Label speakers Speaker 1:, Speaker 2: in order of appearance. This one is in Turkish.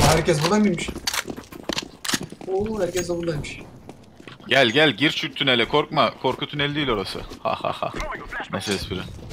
Speaker 1: Herkes burada mıymış? Oo, herkes de buradaymış.
Speaker 2: Gel gel gir şu tünele korkma. Korku tüneli değil orası. Ha ha ha. Neyse espri.